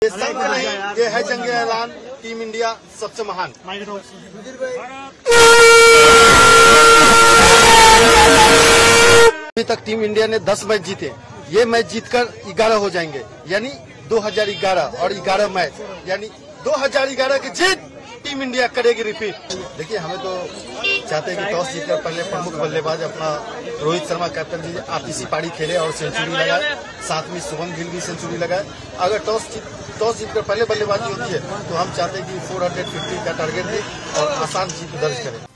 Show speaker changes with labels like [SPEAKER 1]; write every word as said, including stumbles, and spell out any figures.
[SPEAKER 1] ये संघ नहीं, ये है जंग ऐलान, टीम इंडिया सबसे महान। अभी तक टीम इंडिया ने दस मैच जीते, ये मैच जीतकर ग्यारह हो जाएंगे, यानी दो हज़ार ग्यारह और ग्यारह मैच यानी दो हज़ार ग्यारह की जीत टीम इंडिया करेगी रिपीट। देखिए, हमें तो चाहते हैं कि टॉस जीतकर पहले प्रमुख बल्लेबाज अपना रोहित शर्मा कैप्टन जी आतिशी पारी खेले और सेंचुरी लगाए, साथ में शुभम गिल भी सेंचुरी लगाए। अगर टॉस जीत टॉस जीतकर पहले बल्लेबाजी होती है तो हम चाहते हैं कि चार सौ पचास का टारगेट दे और आसान जीत दर्ज करें।